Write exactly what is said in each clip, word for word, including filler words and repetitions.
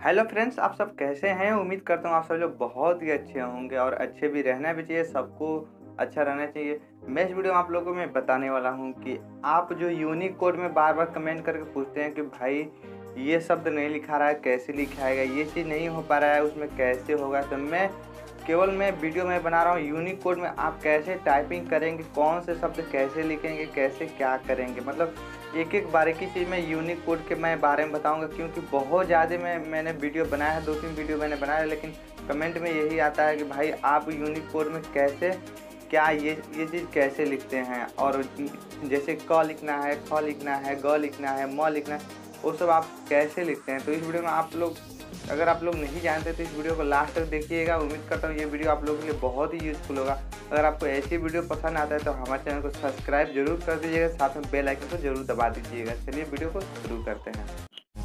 Hello friends, आप सब कैसे हैं। उम्मीद करता हूँ आप सब लोग बहुत ही अच्छे होंगे और अच्छे भी रहना भी चाहिए। सबको अच्छा रहना चाहिए। मैं इस वीडियो में आप लोगों को मैं बताने वाला हूँ कि आप जो यूनिक कोड में बार बार कमेंट करके पूछते हैं कि भाई ये शब्द नहीं लिखा रहा है, कैसे लिखाएगा, ये चीज़ नहीं हो पा रहा है, उसमें कैसे होगा। तो मैं केवल मैं वीडियो में बना रहा हूँ यूनिक कोड में आप कैसे टाइपिंग करेंगे, कौन से शब्द कैसे लिखेंगे, कैसे क्या करेंगे, मतलब एक एक बारीकी चीज़ मैं यूनिक कोड के मैं बारे में बताऊंगा। क्योंकि बहुत ज़्यादा मैं मैंने वीडियो बनाया है, दो तीन वीडियो मैंने बनाया है, लेकिन कमेंट में यही आता है कि भाई आप यूनिक कोड में कैसे क्या ये ये चीज़ कैसे लिखते हैं, और जैसे क लिखना है, ख लिखना है, ग लिखना है, म लिखना है, वो सब आप कैसे लिखते हैं। तो इस वीडियो में आप लोग अगर आप लोग नहीं जानते तो इस वीडियो को लास्ट तक देखिएगा। उम्मीद करता हूँ ये वीडियो आप लोगों के लिए बहुत ही यूज़फुल होगा। अगर आपको ऐसी वीडियो पसंद आता है तो हमारे चैनल को सब्सक्राइब जरूर कर दीजिएगा, साथ में बेल आइकन को जरूर दबा दीजिएगा। चलिए वीडियो को शुरू करते हैं।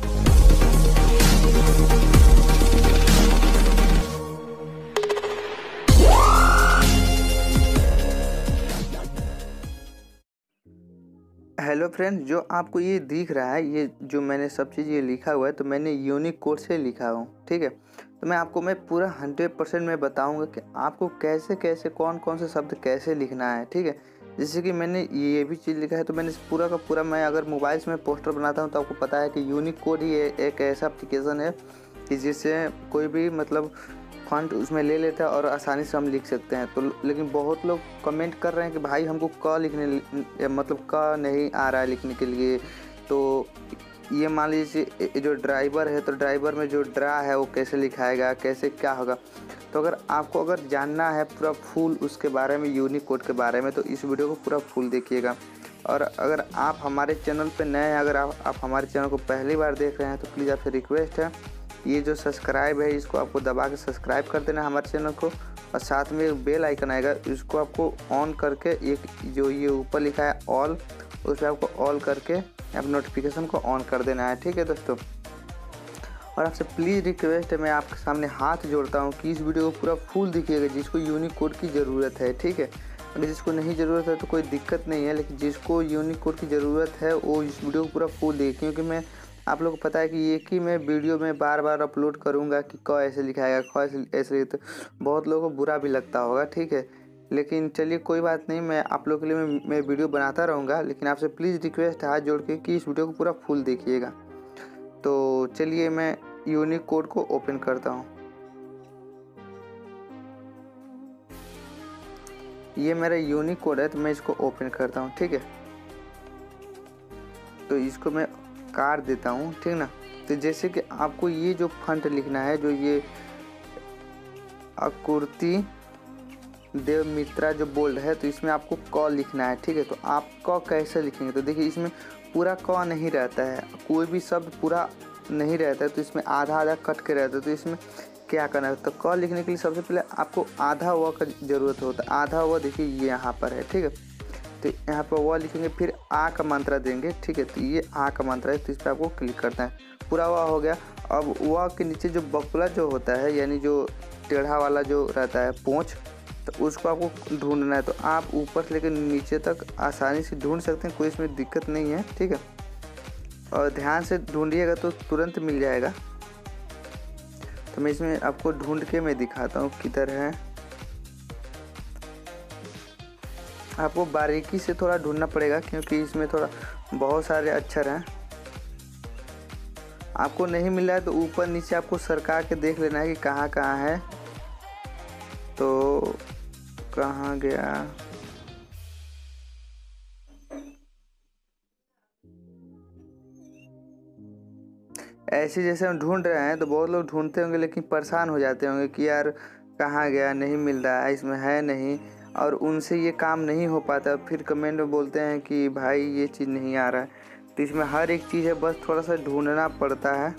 हेलो फ्रेंड्स, जो आपको ये दिख रहा है, ये जो मैंने सब चीज़ ये लिखा हुआ है तो मैंने यूनिक कोड से लिखा हूँ, ठीक है। तो मैं आपको मैं पूरा हंड्रेड परसेंट मैं बताऊँगा कि आपको कैसे कैसे कौन कौन से शब्द कैसे लिखना है, ठीक है। जैसे कि मैंने ये भी चीज़ लिखा है तो मैंने पूरा का पूरा, मैं अगर मोबाइल से मैं पोस्टर बनाता हूँ तो आपको पता है कि यूनिक कोड ही एक ऐसा एप्लीकेशन है कि जिससे कोई भी मतलब फॉन्ट उसमें ले लेता है और आसानी से हम लिख सकते हैं। तो लेकिन बहुत लोग कमेंट कर रहे हैं कि भाई हमको क लिखने मतलब क नहीं आ रहा है लिखने के लिए। तो ये मान लीजिए जो ड्राइवर है तो ड्राइवर में जो ड्रा है वो कैसे लिखाएगा, कैसे क्या होगा। तो अगर आपको अगर जानना है पूरा फुल उसके बारे में, यूनिक कोड के बारे में, तो इस वीडियो को पूरा फुल देखिएगा। और अगर आप हमारे चैनल पर नए हैं, अगर आप, आप हमारे चैनल को पहली बार देख रहे हैं तो प्लीज़ आपसे रिक्वेस्ट है, ये जो सब्सक्राइब है इसको आपको दबा के सब्सक्राइब कर देना हमारे चैनल को। और साथ में एक बेल आइकन आएगा, इसको आपको ऑन करके एक जो ये ऊपर लिखा है ऑल, उस पर आपको ऑल करके आप नोटिफिकेशन को ऑन कर देना है, ठीक है दोस्तों। और आपसे प्लीज़ रिक्वेस्ट है, मैं आपके सामने हाथ जोड़ता हूँ कि इस वीडियो को पूरा फुल दिखिएगा जिसको यूनिक कोड की ज़रूरत है, ठीक है। अगर जिसको नहीं ज़रूरत है तो कोई दिक्कत नहीं है, लेकिन जिसको यूनिक कोड की ज़रूरत है वो इस वीडियो को पूरा फुल देखे। क्योंकि मैं आप लोगों को पता है कि एक ही मैं वीडियो में बार बार अपलोड करूंगा कि क ऐसे लिखाएगा, ख ऐसे ऐसे, तो बहुत लोगों को बुरा भी लगता होगा, ठीक है। लेकिन चलिए कोई बात नहीं, मैं आप लोगों के लिए मैं, मैं वीडियो बनाता रहूँगा। लेकिन आपसे प्लीज़ रिक्वेस्ट है हाथ जोड़ के कि इस वीडियो को पूरा फुल देखिएगा। तो चलिए मैं यूनिक कोड को ओपन करता हूँ। ये मेरा यूनिक कोड है तो मैं इसको ओपन करता हूँ, ठीक है। तो इसको मैं काट देता हूँ, ठीक ना। तो जैसे कि आपको ये जो फंट लिखना है, जो ये आकृति देव मित्रा जो बोल्ड है, तो इसमें आपको क लिखना है, ठीक है। तो आप क कैसे लिखेंगे, तो देखिए इसमें पूरा क नहीं रहता है, कोई भी शब्द पूरा नहीं रहता है, तो इसमें आधा आधा कट के रहता है। तो इसमें क्या करना है, तो क लिखने के लिए सबसे पहले आपको आधा व का ज़रूरत होता है। आधा व देखिए ये यहाँ पर है, ठीक है। तो यहाँ पर वह लिखेंगे, फिर आ का मंत्रा देंगे, ठीक है। तो ये आ का मंत्रा है, तो इस पर आपको क्लिक करना है। पूरा वह हो गया। अब वह के नीचे जो बकुला जो होता है, यानी जो टेढ़ा वाला जो रहता है पूंछ, तो उसको आपको ढूंढना है। तो आप ऊपर से लेकर नीचे तक आसानी से ढूंढ सकते हैं, कोई इसमें दिक्कत नहीं है, ठीक है। और ध्यान से ढूंढिएगा तो तुरंत मिल जाएगा। तो मैं इसमें आपको ढूंढ के मैं दिखाता हूँ किधर है। आपको बारीकी से थोड़ा ढूंढना पड़ेगा क्योंकि इसमें थोड़ा बहुत सारे अक्षर हैं। आपको नहीं मिल रहा है तो ऊपर नीचे आपको सरका के देख लेना है कि कहाँ कहाँ है। तो कहाँ गया, ऐसे जैसे हम ढूंढ रहे हैं तो बहुत लोग ढूंढते होंगे लेकिन परेशान हो जाते होंगे कि यार कहाँ गया, नहीं मिल रहा है, इसमें है नहीं, और उनसे ये काम नहीं हो पाता। फिर कमेंट में बोलते हैं कि भाई ये चीज़ नहीं आ रहा है। तो इसमें हर एक चीज़ है, बस थोड़ा सा ढूंढना पड़ता है।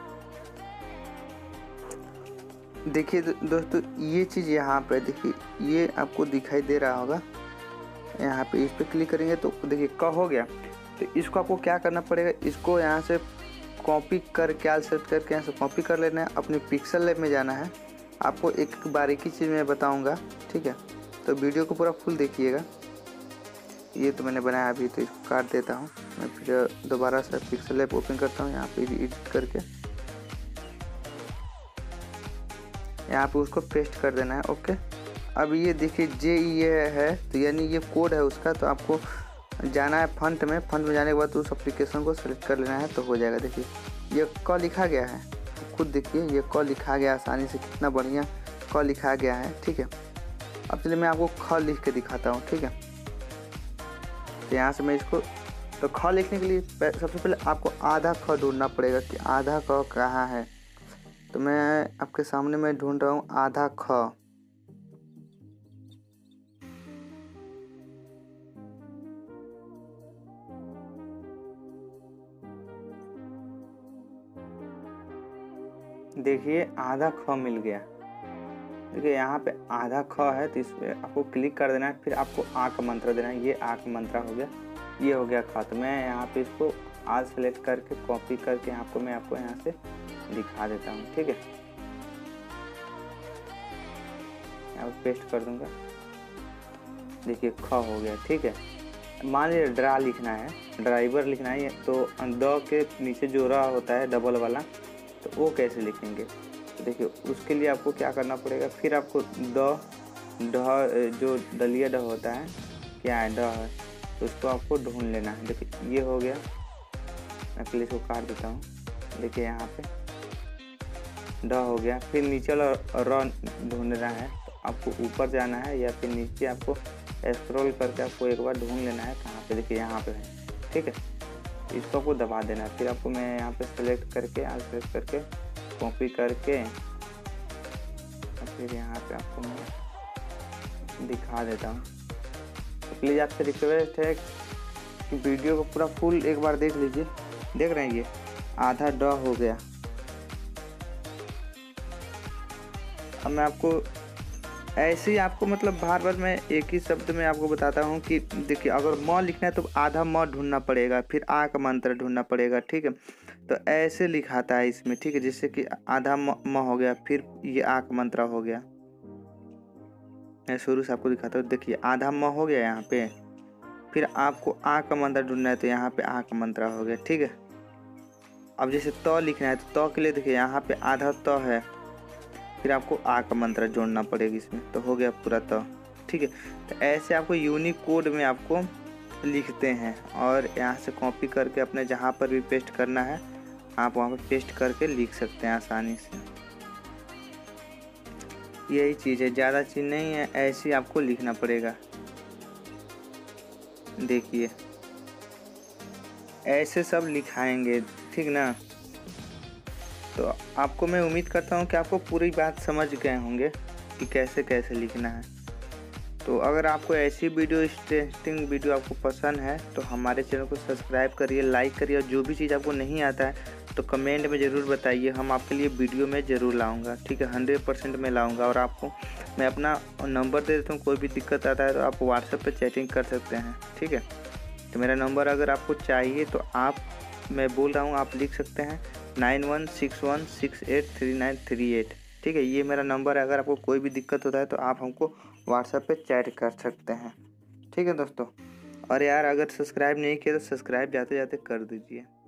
देखिए दोस्तों, ये चीज़ यहाँ पे देखिए, ये आपको दिखाई दे रहा होगा। यहाँ पे इस पर क्लिक करेंगे तो देखिए क हो गया। तो इसको आपको क्या करना पड़ेगा, इसको यहाँ से कॉपी कर क्या सेट करके यहाँ से कॉपी कर लेना है, अपने पिक्सल लैब में जाना है। आपको एक बारीकी चीज़ मैं बताऊंगा, ठीक है। तो वीडियो को पूरा फुल देखिएगा। ये तो मैंने बनाया अभी, तो इसको काट देता हूँ। मैं फिर दोबारा से पिक्सल लैब ओपन करता हूँ, यहाँ पे एडिट करके यहाँ पे उसको पेस्ट कर देना है। ओके, अब ये देखिए जे ये है, तो यानी ये कोड है उसका। तो आपको जाना है फंट में, फंट में जाने के बाद उस एप्लीकेशन को सेलेक्ट कर लेना है, तो हो जाएगा। देखिए ये क लिखा गया है, तो खुद देखिए ये क लिखा गया आसानी से, कितना बढ़िया क लिखा गया है। ठीक है, अब चलिए मैं आपको ख लिख के दिखाता हूँ। ठीक है, तो यहाँ से मैं इसको, तो ख लिखने के लिए सबसे पहले आपको आधा ख ढूंढना पड़ेगा कि आधा ख कहाँ है। तो मैं आपके सामने मैं ढूंढ रहा हूँ आधा ख। देखिए आधा ख मिल गया। देखिए यहाँ पे आधा ख है, तो इस पर आपको क्लिक कर देना है। फिर आपको आ का मंत्र देना है। ये आ का मंत्र हो गया, ये हो गया ख। तो मैं यहाँ पे इसको आज सेलेक्ट करके कॉपी करके आपको मैं आपको यहाँ से दिखा देता हूँ। ठीक है, यहाँ पे पेस्ट कर दूंगा। देखिए ख हो गया। ठीक है, मान लीजिए ड्रा लिखना है, ड्राइवर लिखना है, तो द के नीचे जो रा होता है डबल वाला, तो वो कैसे लिखेंगे। तो देखिए उसके लिए आपको क्या करना पड़ेगा, फिर आपको द ढ जो दलिया ड होता है, क्या है ड है, तो उसको आपको ढूंढ लेना है। देखिए ये हो गया, मैं पहले इसको काट देता हूँ। देखिए यहाँ पे ड हो गया, फिर नीचे वाला र ढूंढना है। तो आपको ऊपर जाना है या फिर नीचे आपको स्क्रॉल करके आपको एक बार ढूंढ लेना है कहाँ पे। देखिए यहाँ पे है। ठीक है, इसको आपको दबा देना है। फिर आपको मैं यहाँ पे सेलेक्ट करके आज सेलेक्ट करके कॉपी करके और फिर यहाँ पे आपको मैं दिखा देता हूँ। तो प्लीज़ आपसे रिक्वेस्ट है कि वीडियो को पूरा फुल एक बार देख लीजिए। देख रहे हैं ये आधा ड हो गया। अब मैं आपको ऐसे ही आपको मतलब बार बार मैं एक ही शब्द में आपको बताता हूँ कि देखिए अगर म लिखना है तो आधा म ढूंढना पड़ेगा, फिर आ का मंत्र ढूंढना पड़ेगा। ठीक है, तो ऐसे लिखाता है इसमें। ठीक है, जैसे कि आधा म, म हो गया, फिर ये आ का मंत्र हो गया। मैं शुरू से आपको दिखाता हूँ। देखिए आधा म हो गया यहाँ पे, फिर आपको आ का मंत्र ढूंढना है, तो यहाँ पे आ का मंत्र हो गया। ठीक है, अब जैसे त लिखना है तो त के लिए देखिए यहाँ पे आधा त है, फिर आपको आ का मंत्र जोड़ना पड़ेगा इसमें, तो हो गया पूरा त। ठीक है, तो ऐसे आपको यूनिक कोड में आपको लिखते हैं और यहाँ से कॉपी करके अपने जहाँ पर भी पेस्ट करना है आप वहाँ पर पेस्ट करके लिख सकते हैं आसानी से। यही चीज़ है, ज़्यादा चीज़ नहीं है, ऐसे ही आपको लिखना पड़ेगा। देखिए ऐसे सब लिखाएंगे। ठीक ना, तो आपको मैं उम्मीद करता हूँ कि आपको पूरी बात समझ गए होंगे कि कैसे कैसे लिखना है। तो अगर आपको ऐसी वीडियो इंटरेस्टिंग वीडियो आपको पसंद है तो हमारे चैनल को सब्सक्राइब करिए, लाइक करिए, और जो भी चीज़ आपको नहीं आता है तो कमेंट में ज़रूर बताइए, हम आपके लिए वीडियो में ज़रूर लाऊंगा। ठीक है, हंड्रेड परसेंट में लाऊंगा। और आपको मैं अपना नंबर दे देता हूँ, कोई भी दिक्कत आता है तो आप व्हाट्सएप पर चैटिंग कर सकते हैं। ठीक है, तो मेरा नंबर अगर आपको चाहिए तो आप, मैं बोल रहा हूँ, आप लिख सकते हैं nine one six one six eight three nine three eight. ठीक है, ये मेरा नंबर है। अगर आपको कोई भी दिक्कत होता है तो आप हमको व्हाट्सएप पे चैट कर सकते हैं। ठीक है दोस्तों, और यार अगर सब्सक्राइब नहीं किया तो सब्सक्राइब जाते जाते कर दीजिए।